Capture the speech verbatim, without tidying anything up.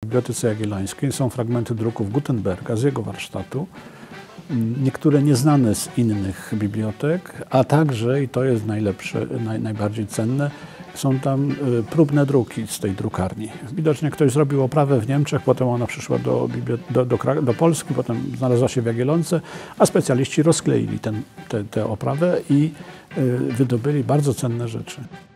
Bibliotece Jagiellońskiej są fragmenty druków Gutenberga z jego warsztatu, niektóre nieznane z innych bibliotek, a także, i to jest najlepsze, naj, najbardziej cenne, są tam próbne druki z tej drukarni. Widocznie ktoś zrobił oprawę w Niemczech, potem ona przyszła do, do, do, do Polski, potem znalazła się w Jagiellonce, a specjaliści rozkleili ten, te, tę oprawę i wydobyli bardzo cenne rzeczy.